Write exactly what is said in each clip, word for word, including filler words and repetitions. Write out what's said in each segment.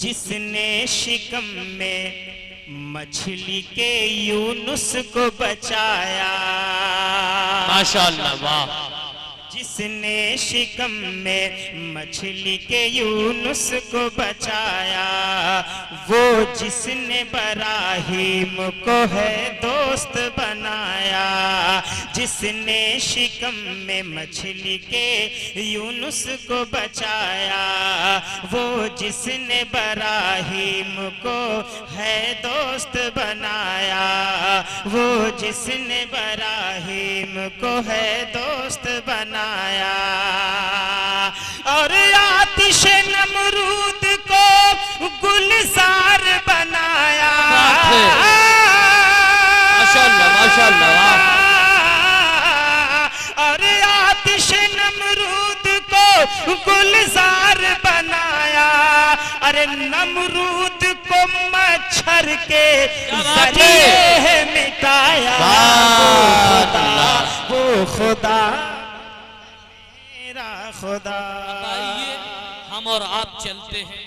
जिसने शिकम में मछली के यूनुस को बचाया, माशाअल्लाह, वाह। जिसने शिकम में मछली के यूनुस को बचाया, वो जिसने बराहीम को है दोस्त बनाया। जिसने शिकम में मछली के यूनुस को बचाया, वो जिसने बराहीम को है दोस्त बनाया। वो जिसने बराहीम को है दोस्त बनाया। और आतिश नमरूद को गुलजार बनाया। माशाअल्लाह, माशाअल्लाह। और आतिश नमरूद को गुलजार बनाया। अरे नमरूद को मच्छर के जरिए मिटाया। वो खुदा खुदा। हम और आप चलते हैं,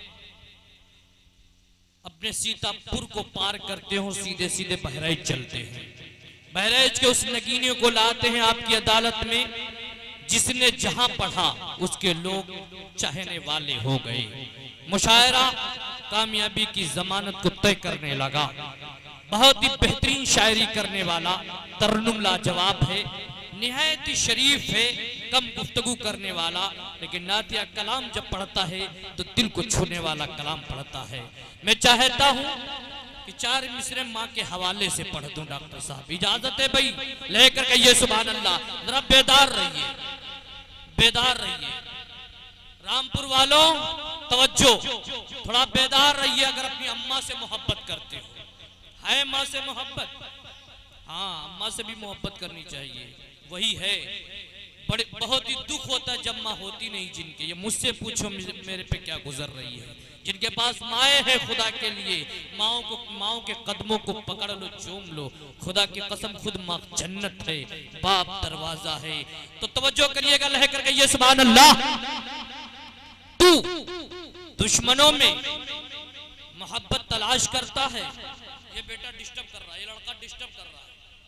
अपने सीतापुर को पार करते हो, सीधे सीधे बहराइच चलते हैं। बहराइच के उस नगीने को लाते हैं आपकी अदालत में, जिसने जहां पढ़ा उसके लोग चाहने वाले हो गए। मुशायरा कामयाबी की जमानत को तय करने लगा। बहुत ही बेहतरीन शायरी करने वाला, तरन्नुम लाजवाब है, निहायत ही शरीफ है, कम गुफ्तगू करने वाला, लेकिन नातिया कलाम जब पढ़ता है तो दिल को छूने वाला कलाम पढ़ता है। मैं चाहता हूँ कि चार मिसरे माँ के हवाले से पढ़ दूं। डॉक्टर साहब इजाजत है भाई? लेकर के ये सुभान अल्लाह, जरा बेदार रहिए, बेदार रहिए। रामपुर वालों तवज्जो, थोड़ा बेदार रहिए। अगर अपनी अम्मा से मोहब्बत करते हो, है माँ से मोहब्बत, हाँ अम्मा से भी मोहब्बत करनी चाहिए, वही है। बड़े बहुत ही दुख होता है जब माँ होती नहीं जिनके। ये मुझसे पूछो मेरे पे क्या गुजर रही है। जिनके पास माए है खुदा के लिए, माओ को, माओ के कदमों को पकड़ लो, चूम लो। खुदा की कसम खुद माँ जन्नत है, बाप दरवाजा है। तो तवज्जो करिएगा, लह करके ये सुभान अल्लाह। तू दुश्मनों में मोहब्बत तलाश करता है। ये बेटा डिस्टर्ब कर रहा है, ये लड़का डिस्टर्ब कर रहा है।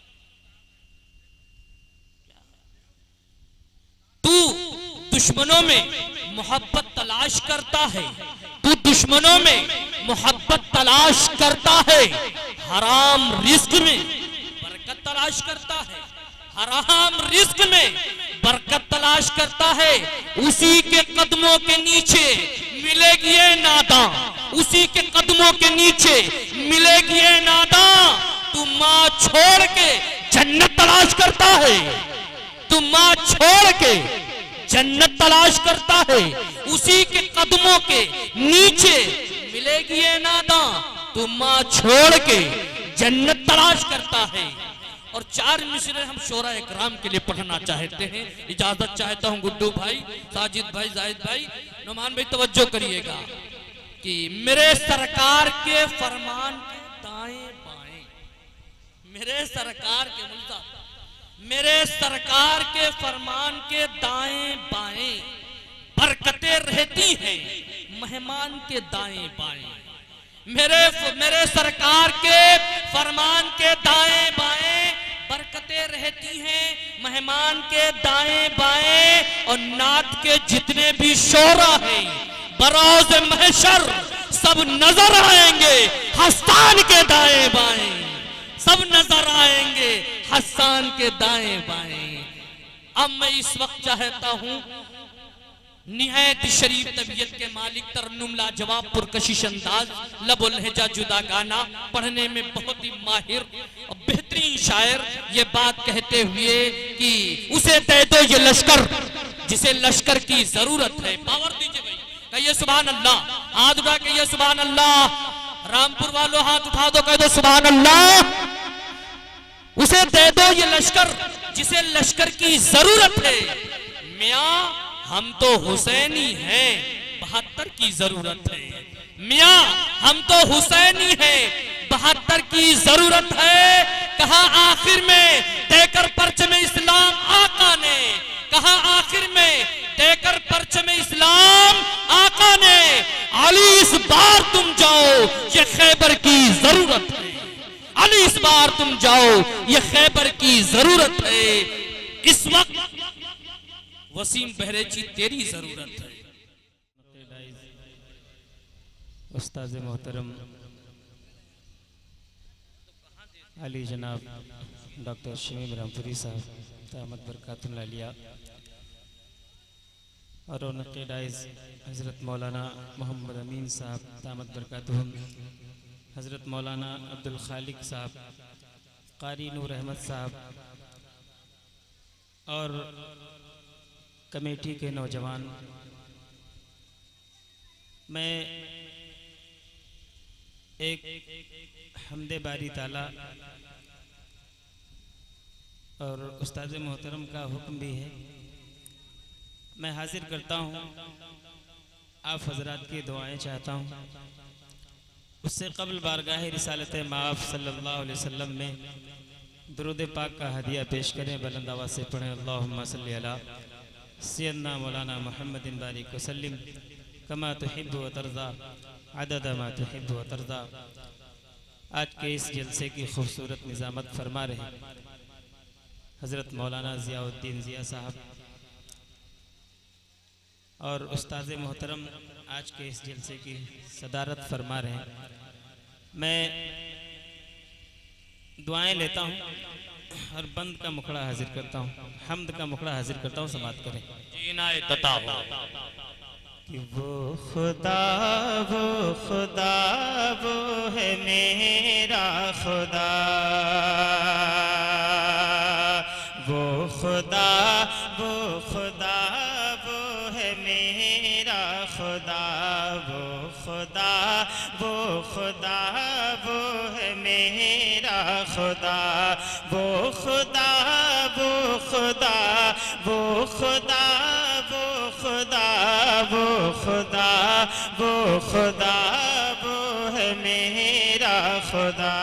तू दुश्मनों में मोहब्बत तलाश करता है, तू दुश्मनों में मोहब्बत तलाश करता है। हराम रिस्क में बरकत तलाश करता है, हराम रिस्क में बरकत तलाश करता है। उसी के कदमों के नीचे मिलेगी ये नादा, उसी के कदमों के नीचे मिलेगी ये नादा। तू माँ छोड़ के जन्नत तलाश करता है, तू माँ छोड़ के जन्नत तलाश करता है। उसी के कदमों के नीचे मिलेगी ये नादा। तू माँ छोड़ के जन्नत तलाश करता है। और चार मिसरे हम शोरा इकराम के लिए पढ़ना चाहते हैं। इजाजत चाहता हूँ गुड्डू भाई, साजिद भाई, जाहिद भाई, नुमान भाई, तवज्जो करिएगा कि मेरे सरकार के फरमान के दाएं बाएं, मेरे सरकार के मुल्ता मेरे सरकार के फरमान के दाएं बाएं बरकतें रहती हैं मेहमान के दाएं बाएं। मेरे मेरे सरकार के फरमान के दाएं बाएं बरकतें रहती हैं मेहमान के दाएं बाएं। और नात के जितने भी शोरा हैं बरोज़ महशर सब नजर आएंगे हस्तान के दाएं बाएं, सब नजर आएंगे हस्तान के दाएं बाएं। अब मैं इस वक्त चाहता हूं निहायत शरीफ तबीयत के मालिक, तरन्नुम लाजवाब, पुरकशिश अंदाज, लबो लहजा जुदा गाना, पढ़ने में बहुत ही माहिर और बेहतरीन शायर, ये बात कहते हुए कि उसे दे दो ये लश्कर जिसे लश्कर की जरूरत है। पावर दीजिए भाई, कहिए सुभान अल्लाह, हाथ उठा के ये सुभान अल्लाह। रामपुर वालों हाथ उठा दो, कह दो सुभान अल्लाह। उसे दे दो ये लश्कर जिसे लश्कर की जरूरत है। मियाँ हम तो हुसैनी हैं, बहत्तर की जरूरत है। मियाँ हम तो हुसैनी हैं, बहत्तर की जरूरत है। कहा आखिर में देकर परचम इस्लाम आका ने, कहा आखिर में देकर परचम इस्लाम आका ने, अली इस बार तुम जाओ, ये खैबर की जरूरत है। अली इस बार तुम जाओ, ये खैबर की जरूरत है। इस वक्त वसीम बहरेची तेरी जरूरत है। उस्ताद मोहतरम अली जनाब डॉक्टर शमीम रामपुरी साहब दामद बरकातुल आलिया और उनके डाइज हज़रत मौलाना मोहम्मद अमीन साहब दामद बरकातुहुम, हज़रत मौलाना अब्दुल खालिक साहब, कारी नूर अहमद साहब और कमेटी के नौजवान, मैं एक हमदे बारी ताला और उस्ताद मोहतरम का हुक्म भी है, मैं हाजिर करता हूँ। आप हजरात की दुआएं चाहता हूँ। उससे कबल बारगाह रिसालत माफ़ सल्लल्लाहु अलैहि वसल्लम में दुरूद पाक का हदिया पेश करें। बुलंद आवाज़ से पढ़ें अल्लाहुम्मा सल्ली अला सय्यदना मौलाना मुहम्मदिन बारिक वसल्लिम कमा तुहिब्बु व तर्ज़ा अदद मा तुहिब्बु व तर्ज़ा। आज के इस जलसे की खूबसूरत निज़ामत फरमा रहे हज़रत मौलाना ज़ियाउद्दीन ज़िया साहब और उस्ताद मोहतरम आज के इस जलसे की सदारत फरमा रहे हैं। मैं दुआएं लेता हूँ और बंद का मुखड़ा हाजिर करता हूँ, हम्द का मुखड़ा हाजिर करता हूँ। समाप्त करें। कि वो खुदा वो खुदा वो है मेरा खुदा, वो खुदा वो खुदा वो है मेरा खुदा, वो खुदा वो खुदा वो है मेरा खुदा, वो खुदा वो खुदा वो खुदा वो खुदा वो खुदा वो खुदा वो है मेरा खुदा।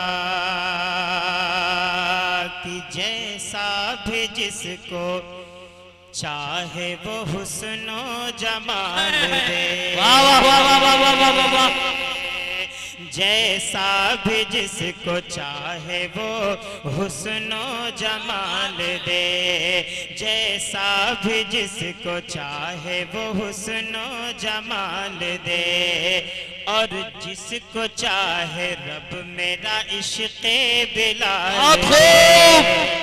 कि जैसा भी जिसको चाहे वो हुस्नो जमाल दे, वाह वाह वाह वाह वाह वाह वाह वाह। जैसा भी जिसको चाहे वो हुस्नो जमाल दे, जैसा भी जिसको चाहे वो हुस्नो जमाल दे, और जिसको चाहे रब मेरा इश्क़े बिलाल दे।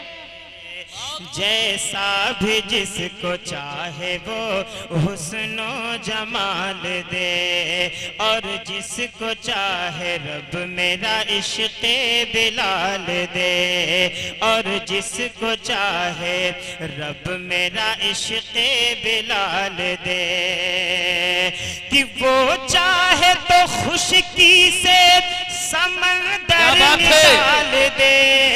जैसा भी जिसको चाहे वो हुस्नो जमाल दे, और जिसको चाहे रब मेरा इश्क़े बिलाल दे, और जिसको चाहे रब मेरा इश्क़े बिलाल दे। कि वो चाहे तो खुशकी से समंदर निकाल दे,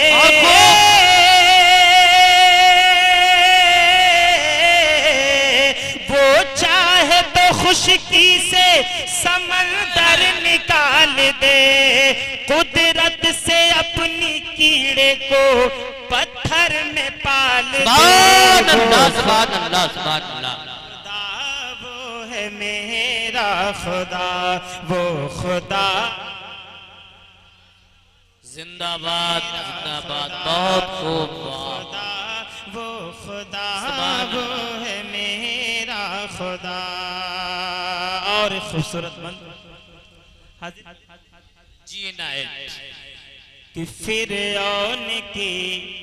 खुशकी से समंदर निकाल दे, कुदरत से अपनी कीड़े को पत्थर में पाल दे। सुभान अल्लाह सुभान अल्लाह सुभान अल्लाह। खुदा वो है मेरा खुदा, वो खुदा जिंदाबाद जिंदाबाद। बहुत खूब। खुदा वो खुदा वो है मेरा खुदा। और खूबसूरत मंत्र जी नायक कि फिरौन की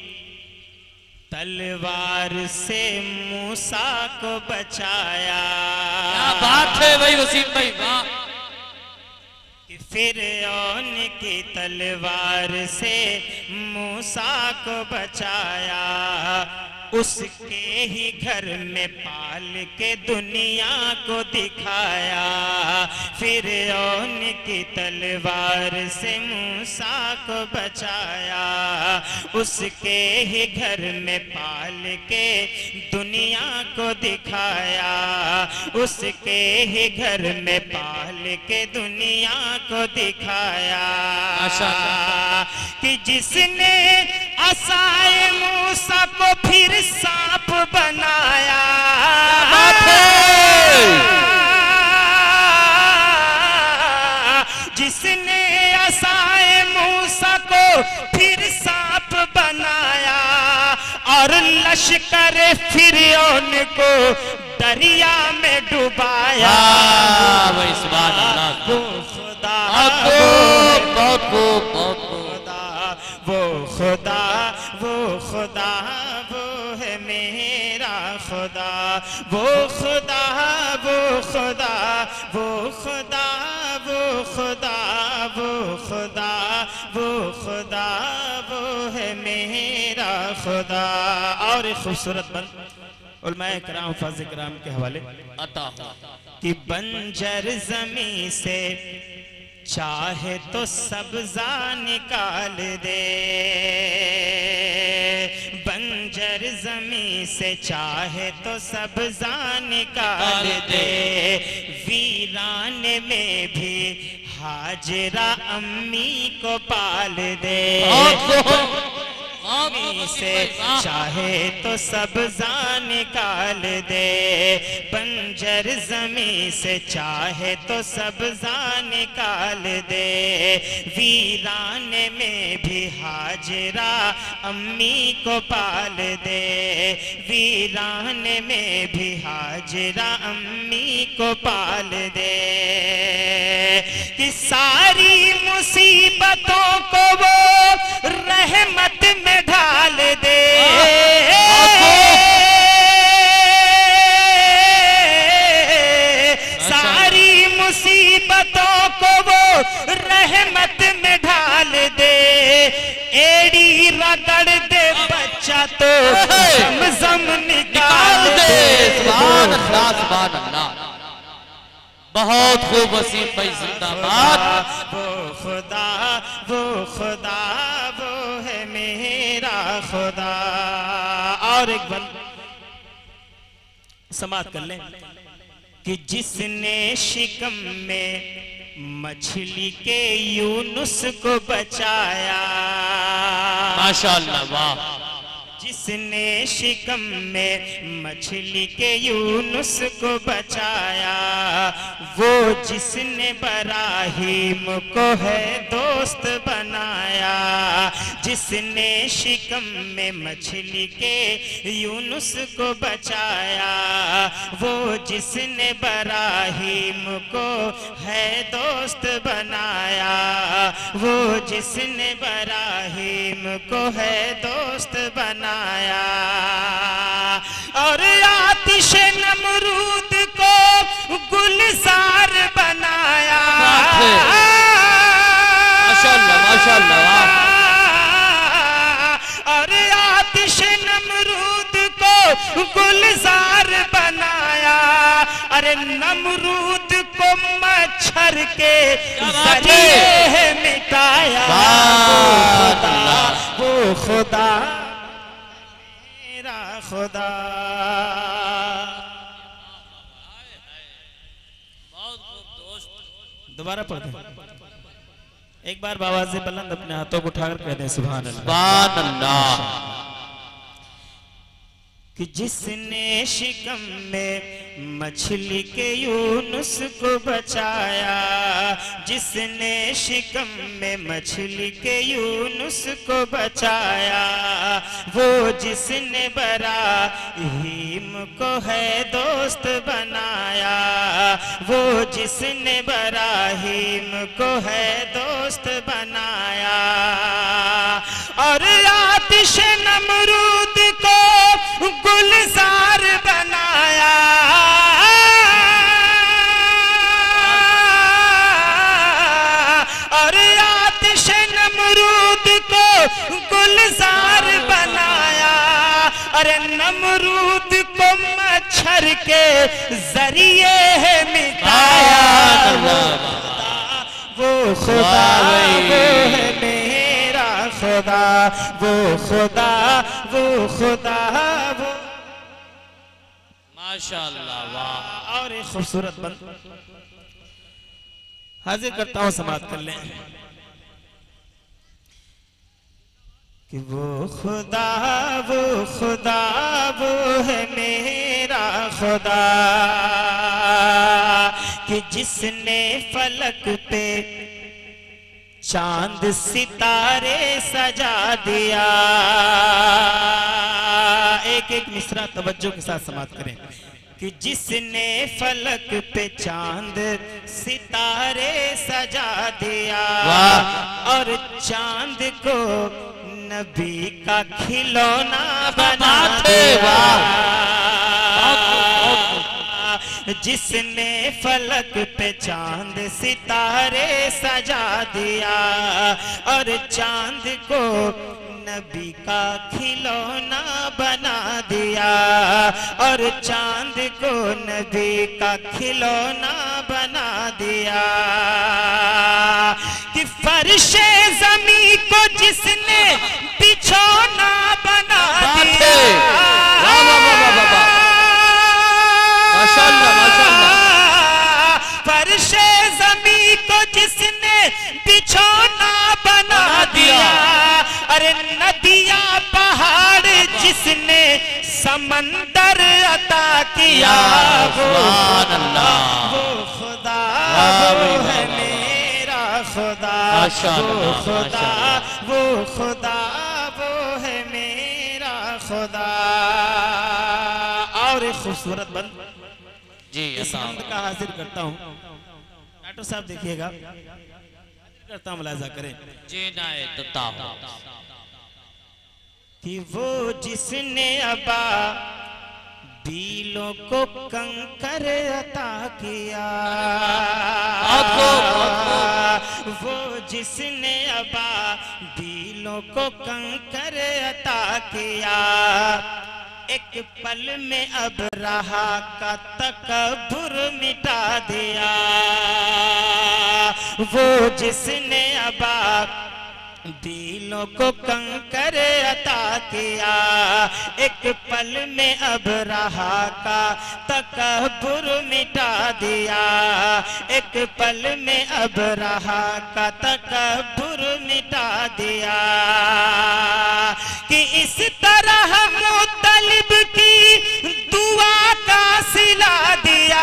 तलवार से मूसा को बचाया। क्या बात है भाई वसीम भाई, वाह। कि फिरौन की तलवार से मूसा को बचाया, उसके ही घर में पाल के दुनिया को दिखाया। फिरौन की तलवार से मूसा को बचाया, उसके ही घर में पाल के दुनिया को दिखाया, उसके ही घर में पाल के दुनिया को दिखाया। कि जिसने असाए मूसा को फिर सांप बनाया, जिसने असाए मूसा को फिर सांप बनाया और लश्कर फिरौन को दरिया में डुबाया। वही सुभान अल्लाह। वो खुदा बहुत खूब बहुत खूब। वो खुदा वो खुदा वो है मेरा खुदा। वो खुदा वो खुदा वो खुदा वो खुदा वो खुदा वो खुदा वो है मेरा खुदा। और एक खूबसूरत बन उलमाए कराम फाज़ कराम के हवाले अता कि बंजर जमी से चाहे तो सब्जा निकाल दे। बंजर जमी से चाहे तो सब्जा निकाल दे। वीरान में भी हाजरा अम्मी को पाल दे। से चाहे तो सब्जा निकाल दे। बंजर जमी से चाहे तो सब्जा निकाल दे। वीरान में भी हाजरा अम्मी को पाल दे। वीरान में भी हाजरा अम्मी को पाल दे। कि सारी मुसीबतों को वो रहमत में ढाल दे। सारी मुसीबतों को वो रहमत में ढाल दे। एड़ी रगड़ दे बच्चा तो ज़मज़म निकाल दे। सुभान अल्लाह सुभान अल्लाह। बहुत खूब वसीम भाई जिंदाबाद। वो खुदा वो खुदा वो है मेरा खुदा। और एक बल समाप्त कर लें कि जिसने शिकम में मछली के यूनुस को बचाया। माशाअल्लाह वाह। जिसने शिकम में मछली के यूनुस को बचाया। वो जिसने बराहीम को है दोस्त बनाया। जिसने शिकम में मछली के यूनुस को बचाया। वो जिसने बराहीम को है दोस्त बनाया। वो जिसने बराहीम को है दोस्त बनाया। और आतिश नमरूद को गुलजार बनाया। माशाअल्लाह माशाअल्लाह। और आतिश नमरूद को गुलजार बनाया। अरे नमरूद को मच्छर के जरिए मिटाया। वो खुदा खुदा। दोबारा पढ़ दें एक बार बाबा से बुलंद अपने हाथों को उठाकर कह दें सुभान अल्लाह। सुभान अल्लाह। कि जिसने शिकम में मछली के यूनुस को बचाया। जिसने शिकम में मछली के यूनुस को बचाया। वो जिसने बराहीम को है दोस्त बनाया। वो जिसने बराहीम को है दोस्त बनाया। और आतिश नमरूद को गुलजार बनाया। और आतिश नमरूद को गुलजार बनाया। अरे नमरूद को मच्छर के जरिए मिटाया। वो खुदा वो है मेरा खुदा। वो खुदा वो खुदा वो। माशाअल्लाह वाह। और एक खूबसूरत बंद हाजिर करता हूँ समाप्त कर लें कि वो खुदा वो खुदा वो है मेरा खुदा। कि जिसने फलक पे चांद सितारे सजा दिया। एक एक मिसरा तवज्जो के साथ समाप्त करें कि जिसने फलक पे चांद सितारे सजा दिया और चांद को नबी का खिलौना बना दिया। जिसने फलक पे चांद सितारे सजा दिया और चांद को नबी का खिलौना बना दिया और चांद को नबी का खिलौना बना दिया कि फर्शे जमी को जिसने बिछौना बना दिया। माशाअल्लाह माशाअल्लाह। फर्शे जमी को जिसने बिछौना बना दिया। अरे नदिया पहाड़ जिसने समंदर अता किया। वो खुदा वो है मेरा खुदा। वो खुदा वो खुदा वो है मेरा खुदा। और एक खूबसूरत बंद जी इस हमद का हाजिर करता हूँ। डॉक्टर साहब देखिएगा, करता हूँ, मुलाजा करें जी नाए तता कि वो जिसने अबा बीलों को कंकर अता किया। वो जिसने अबा बीलों को कंकर अता किया। एक पल में अब रहा का तकब्बुर मिटा दिया। वो जिसने अबा दिलों को कंकर अता किया। एक पल में अब रहा का तकब्बुर मिटा दिया। एक पल में अब रहा का तकब्बुर मिटा दिया कि इस तरह मुत्तलिब की दुआ का सिला दिया।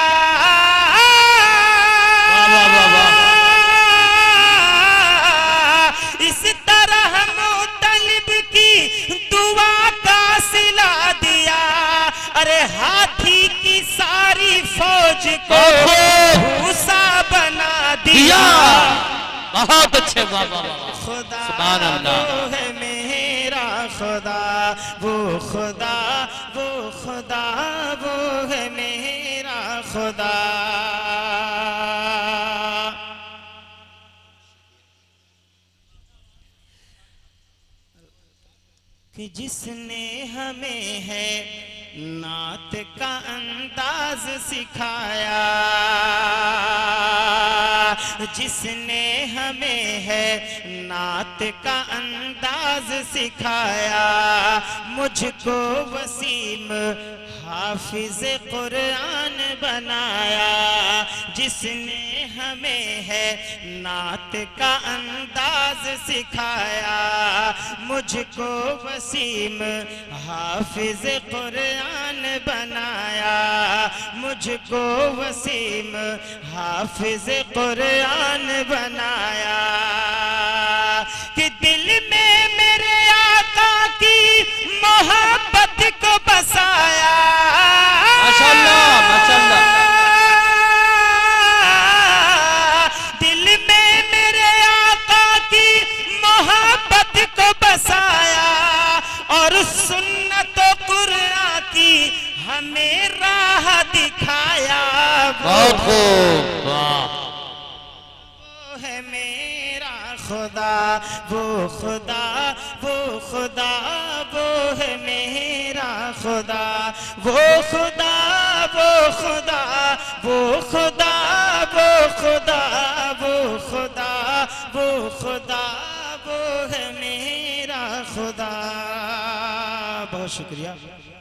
इस तरह मुत्तलिब की दुआ का सिला दिया। अरे हाथी की सारी फौज को भूसा बना दिया। बहुत अच्छे बाबा। खुदा सुभान अल्लाह। वो है मेरा खुदा। वो खुदा वो खुदा वो है मेरा खुदा। कि जिसने हमें है नात का अंदाज सिखाया। जिसने हमें है नात का अंदाज सिखाया। मुझको वसीम हाफिज कुरान बनाया। जिसने हमें है नात का अंदाज सिखाया। मुझको वसीम हाफिज कुरान बनाया। मुझको वसीम हाफिज कुरान बनाया कि दिल में मेरे आका की मोहब्बत को बसाया। माशाअल्लाह माशाअल्लाह। दिल में मेरे आका की मोहब्बत को बसाया और सुन्नत कुरान की हमें राह दिखाया। बहुत खूब। वो है मेरा खुदा। वो खुदा वो खुदा वो है मेरा खुदा। वो खुदा वो खुदा वो खुदा वो खुदा वो खुदा वो खुदा वो है मेरा खुदा। बहुत शुक्रिया।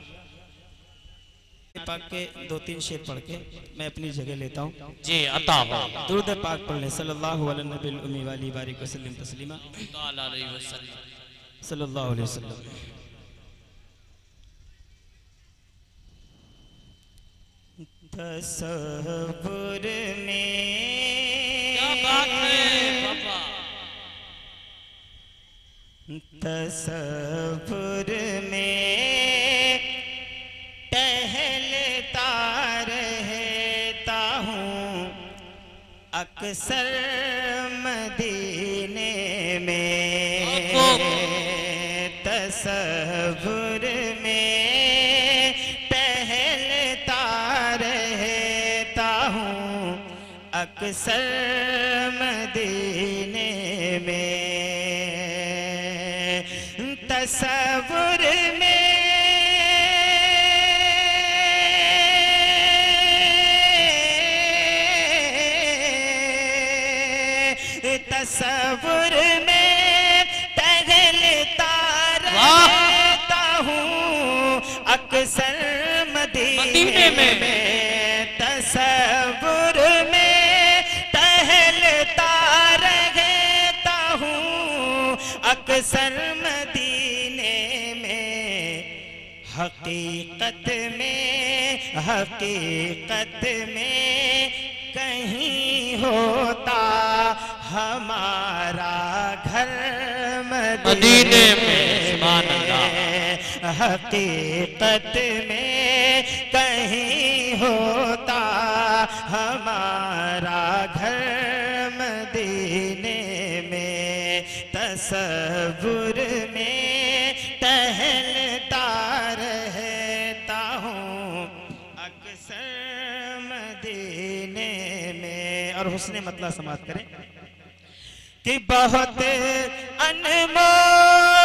पाक के दो तीन शेर पढ़ के मैं अपनी जगह लेता हूँ। जी अता हो। दुरूद पाक पढ़ ले। सल्लल्लाहु अलैहि नबील उम्मी वाली बारिक वसल्लम तस्लीमा। सल्लल्लाहु अलैहि वसल्लम। तसव्वुर में क्या बात है बाबा। तसव्वुर में टहलता रहता हूँ अक्सर मदीने में, तसव्वुर में टहलता रहता हूँ अक्सर मदीने में, तसव्वुर में तसव्वुर में टहलता रहता हूँ अक्सर मदीने में, तसव्वुर में टहलता रहता हूँ अक्सर मदीने में, हकीकत में हकीकत में कहीं होता हमारा घर मदीने में, हकीकत में कहीं होता हमारा घर मदीने में, तसव्वुर में टहलता रहता हूँ अक्सर मदीने में। और हुस्ने मतलब समाप्त करें कि बहुत अनमोल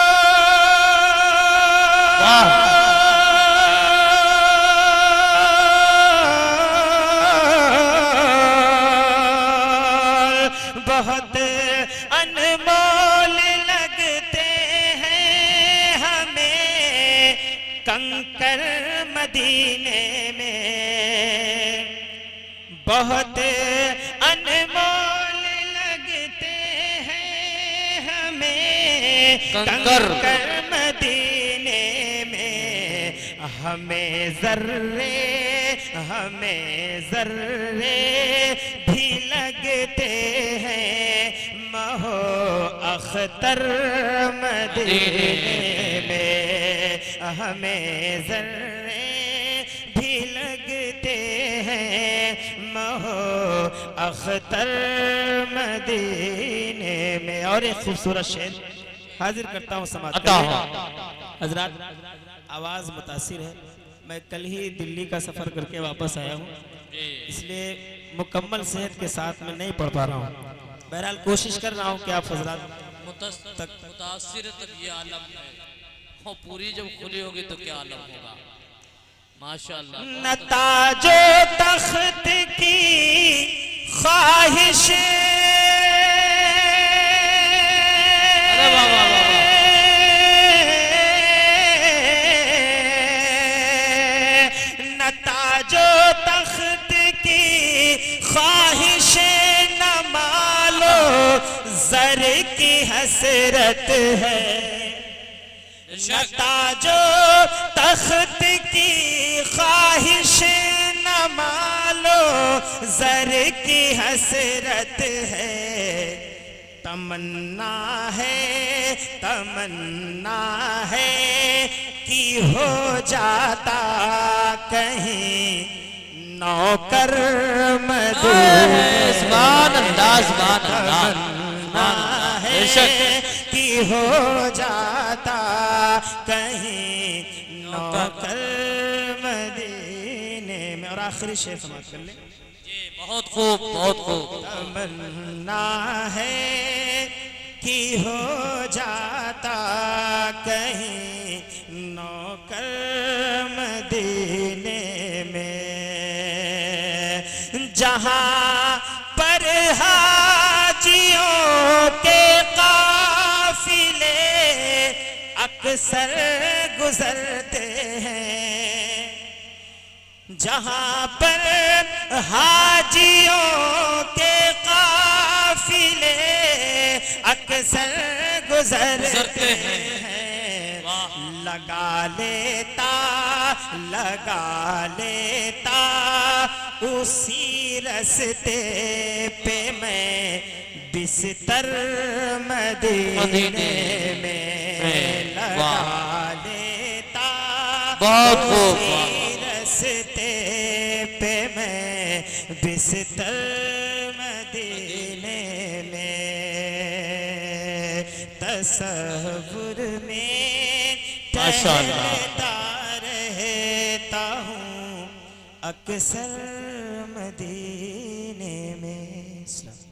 बहुत अनमोल लगते हैं हमें कंकर मदीने में, बहुत अनमोल लगते हैं हमें कंकर मदीने में, हमें जर्रे हमें जर्रे भी लगते हैं महो अख्तर मदीने में, हमें जर्रे भी लगते हैं महो अख्तर मदीने में। और एक खूबसूरत शेर हाजिर करता हूँ समाज हजरात, आवाज मुतासिर है, मैं कल ही दिल्ली का सफर करके वापस आया हूँ, इसलिए मुकम्मल सेहत के साथ में नहीं पढ़ पा रहा हूँ। बहरहाल कोशिश कर रहा हूँ कि आप हजरात तक मुतासिर तक ये आलम है, और पूरी जब खुली होगी तो क्या आलम होगा। माशाअल्लाह। न ताजो तख्त की ख्वाहिश, न ताजो तख्त की ख्वाहिश न मालो ज़र की हसरत है, न ताजो तख्त की ख्वाहिश न मालो ज़र की हसरत है, तमन्ना है तमन्ना है कि हो जाता कहीं नौकर मदीने, सुभान अल्लाह सुभान तमन्ना है कि हो जाता कहीं नौकर मदीने में। और आखिरी शेर समाप्त कर ले। बहुत खूब बहुत खूब। तमन्ना है कि हो जाता कहीं नौकर मदीने में, जहाँ पर हाजियों के काफिले अक्सर गुजरते हैं, जहाँ पर हाजियों के काफिले अक्सर गुजरते हैं, लगा लेता लगा लेता उसी रस्ते पे मैं बिस्तर मदीने वाह, लेता बहुत खूब, रस्ते पे मैं बिस्तर मदीने में तसव्वुर में टहलता रहता हूँ अक्सर मदीने में।